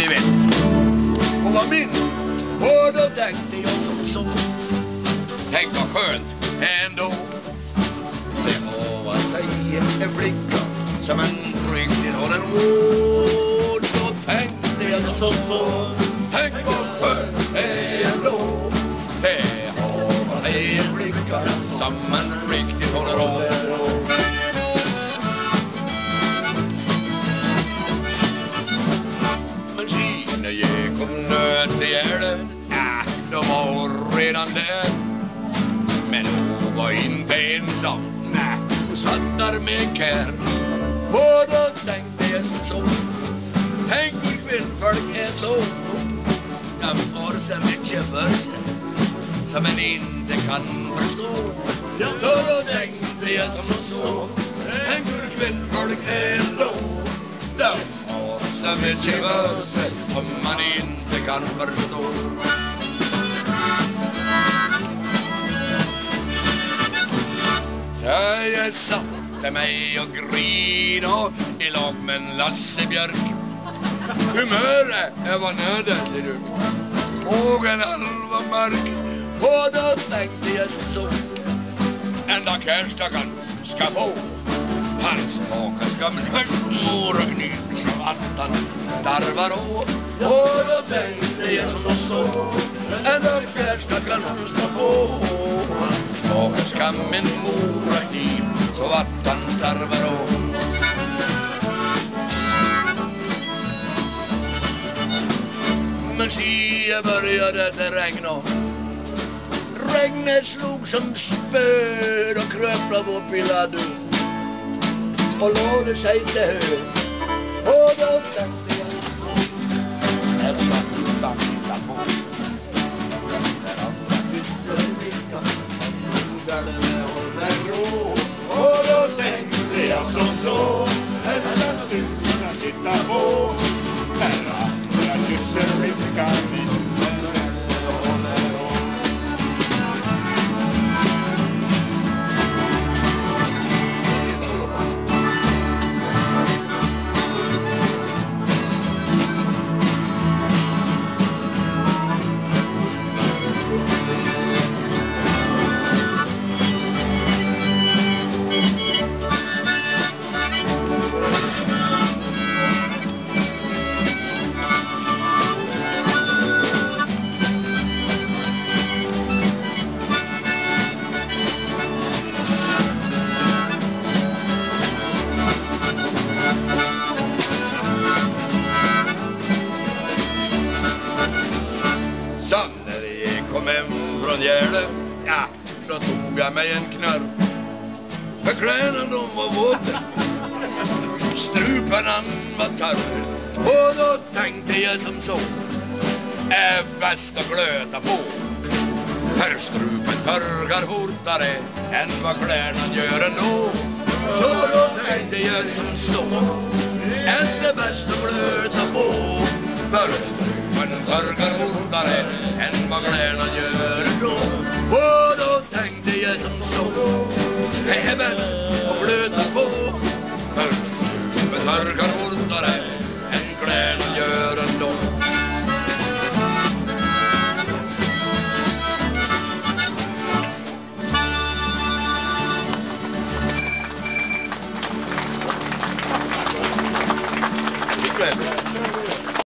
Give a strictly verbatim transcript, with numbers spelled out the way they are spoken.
ni vet. Och vad minst, och då tänkte jag som så. Tänk vad skönt ändå. Det har att säga en flicka som en riktigt håller ord. Då tänkte jag som så. Tänk vad skönt ändå. Det har att säga en flicka som en riktigt håller ord. Men Kina gick om nöt i ärden. Ja, de var redan där. Men hon var inte ensam. Nej, hon satt där med kär. Och då tänkte jag som så. Tänk hur kvinnfolk är då. De har så mycket för sig som en inte kan förstå. Så då tänkte jag som så. Tänk hur kvinnfolk är då. De har så mycket för sig som man inte kan förstå. Så jag satte mig och grina i lag med en Lasse Björk. Humöret är vad nöden, ser du. Bågen halva mörk. Och då tänkte jag som så. Enda kärstakan ska få. Hans maka ska med mor och kniv som attan starvar å. Och då tänkte jag som så. Enda kärstakan ska få. Hans maka ska med mor och kniv så attan starvar å. Men se började det regna. Regnet slog som spöd och kröp upp i laddu. Och låde sig till hö. Och då tänkte jag jag ska inte titta på. Och då tänkte jag som så. Jag ska inte titta på. Herra, jag kysser vilka min. Ja, då tog jag mig en knarr. För kläderna de var våta. Strupen han var törr. Och då tänkte jag som så. Är bäst att glöta på. För strupen törgar fortare än vad kläderna gör ändå. Så då tänkte jag som så. Är det bäst att glöta på. För strupen törgar fortare än vad kläderna gör ändå. Och då tänkte jag som så. Det är bäst att glöta på. För strupen törgar fortare än kläderna gör ändå.